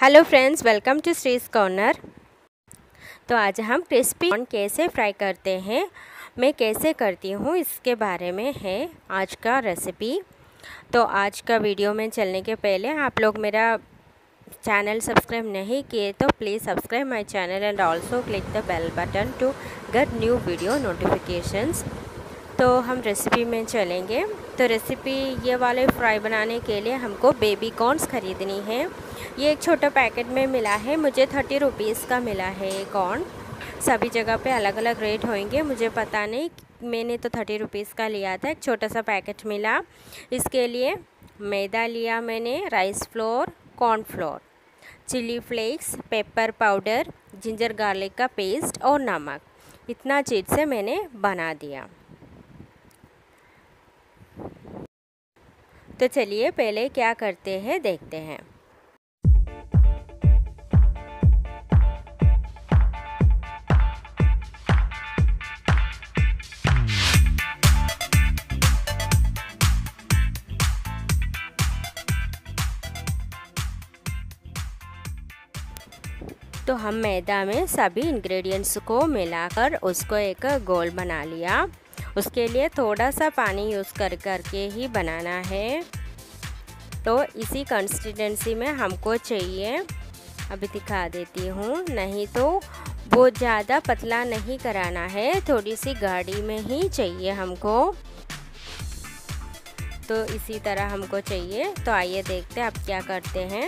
Hello friends, welcome to Shree's corner. तो आज हम क्रिस्पी कॉर्न कैसे फ्राई करते हैं, मैं कैसे करती हूँ, इसके बारे में है आज का रेसिपी। तो आज का वीडियो में चलने के पहले आप लोग मेरा चैनल सब्सक्राइब नहीं किए तो please subscribe my channel and also click the bell button to get new video notifications. तो हम रेसिपी में चलेंगे। तो रेसिपी ये वाले फ्राई बनाने के लिए हमको बेबी कॉर्न्स ख़रीदनी है। ये एक छोटा पैकेट में मिला है, मुझे 30 रुपीज़ का मिला है ये कॉर्न। सभी जगह पे अलग अलग रेट होंगे, मुझे पता नहीं, मैंने तो 30 रुपीज़ का लिया था, एक छोटा सा पैकेट मिला। इसके लिए मैदा लिया मैंने, rice flour, corn flour, chili flakes, pepper powder, ginger garlic का पेस्ट और नमक, इतना चीज़ से मैंने बना दिया। तो चलिए पहले क्या करते हैं देखते हैं। तो हम मैदा में सभी इंग्रेडिएंट्स को मिलाकर उसको एक गोल बना लिया। उसके लिए थोड़ा सा पानी यूज़ करके ही बनाना है। तो इसी कंसिस्टेंसी में हमको चाहिए, अभी दिखा देती हूँ, नहीं तो बहुत ज़्यादा पतला नहीं कराना है, थोड़ी सी गाढ़ी में ही चाहिए हमको। तो इसी तरह हमको चाहिए। तो आइए देखते हैं अब क्या करते हैं।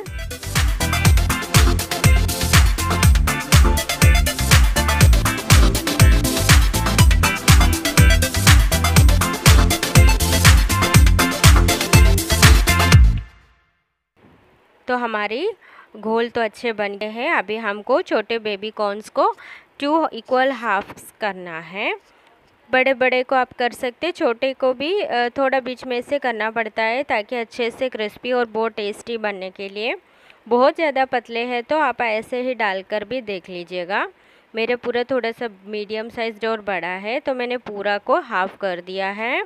तो हमारी घोल तो अच्छे बन गए हैं। अभी हमको छोटे बेबी कॉर्न्स को 2 इक्वल हाफ्स करना है। बड़े बड़े को आप कर सकते, छोटे को भी थोड़ा बीच में से करना पड़ता है ताकि अच्छे से क्रिस्पी और बहुत टेस्टी बनने के लिए। बहुत ज़्यादा पतले हैं तो आप ऐसे ही डालकर भी देख लीजिएगा। मेरे पूरा थोड़ा सा मीडियम साइज और बड़ा है तो मैंने पूरा को हाफ़ कर दिया है।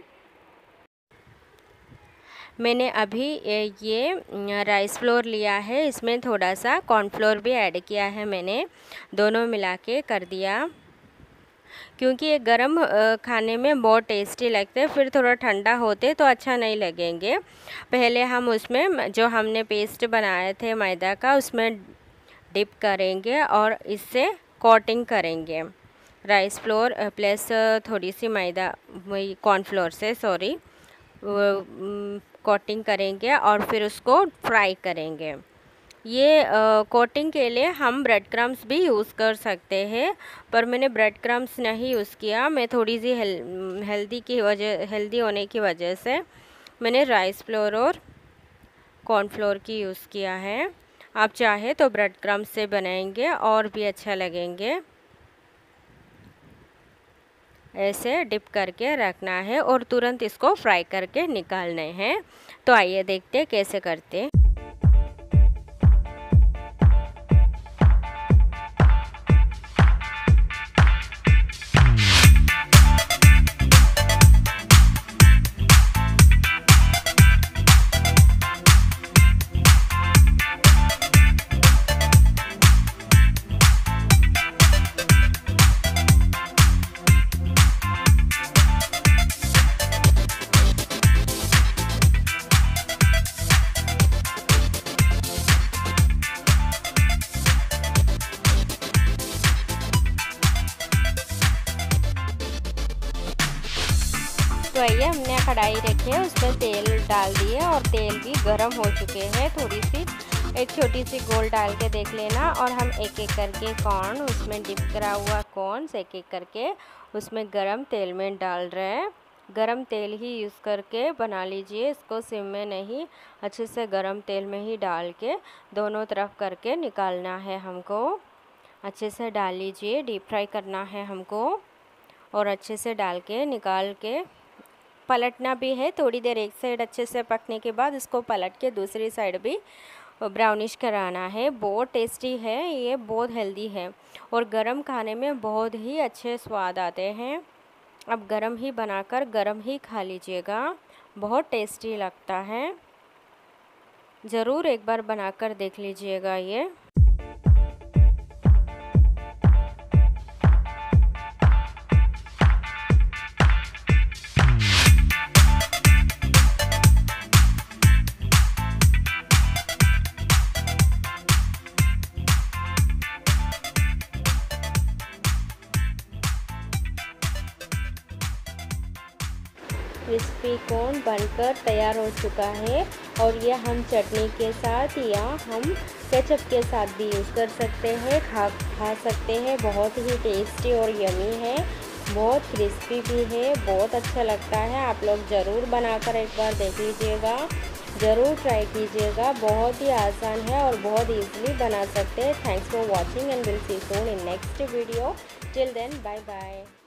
मैंने अभी ये राइस फ्लोर लिया है, इसमें थोड़ा सा कॉर्नफ्लोर भी ऐड किया है मैंने, दोनों मिला के कर दिया। क्योंकि ये गरम खाने में बहुत टेस्टी लगते हैं, फिर थोड़ा ठंडा होते तो अच्छा नहीं लगेंगे। पहले हम उसमें जो हमने पेस्ट बनाए थे मैदा का, उसमें डिप करेंगे और इससे कोटिंग करेंगे राइस फ्लोर प्लस थोड़ी सी मैदा, वही कॉर्नफ्लोर से, सॉरी, कोटिंग करेंगे और फिर उसको फ्राई करेंगे। ये कोटिंग के लिए हम ब्रेड क्रम्स भी यूज़ कर सकते हैं, पर मैंने ब्रेड क्रम्स नहीं यूज़ किया। मैं थोड़ी सी हेल्दी होने की वजह से मैंने राइस फ्लोर और कॉर्नफ्लोर की यूज़ किया है। आप चाहे तो ब्रेड क्रम्स से बनाएंगे और भी अच्छा लगेंगे। ऐसे डिप करके रखना है और तुरंत इसको फ्राई करके निकालने हैं। तो आइए देखते हैं कैसे करते हैं। तो आइए, हमने कढ़ाई रखी है, उसमें तेल डाल दिए और तेल भी गर्म हो चुके हैं। थोड़ी सी एक छोटी सी गोल डाल के देख लेना और हम एक एक करके कॉर्न, उसमें डिप करा हुआ कॉर्न्स एक एक करके उसमें गरम तेल में डाल रहे हैं। गरम तेल ही यूज़ करके बना लीजिए, इसको सिम में नहीं, अच्छे से गरम तेल में ही डाल के दोनों तरफ करके निकालना है हमको। अच्छे से डाल लीजिए, डीप फ्राई करना है हमको और अच्छे से डाल के निकाल के पलटना भी है। थोड़ी देर एक साइड अच्छे से पकने के बाद इसको पलट के दूसरी साइड भी ब्राउनिश कराना है। बहुत टेस्टी है ये, बहुत हेल्दी है और गरम खाने में बहुत ही अच्छे स्वाद आते हैं। अब गरम ही बनाकर गरम ही खा लीजिएगा, बहुत टेस्टी लगता है। ज़रूर एक बार बनाकर देख लीजिएगा ये। क्रिस्पी कॉर्न बनकर तैयार हो चुका है और ये हम चटनी के साथ या हम केचप के साथ भी यूज़ कर सकते हैं, खा सकते हैं। बहुत ही टेस्टी और यमी है, बहुत क्रिस्पी भी है, बहुत अच्छा लगता है। आप लोग ज़रूर बनाकर एक बार देख लीजिएगा, ज़रूर ट्राई कीजिएगा। बहुत ही आसान है और बहुत ईजिली बना सकते हैं। Thanks for watching and will see soon in next video. Till then bye bye.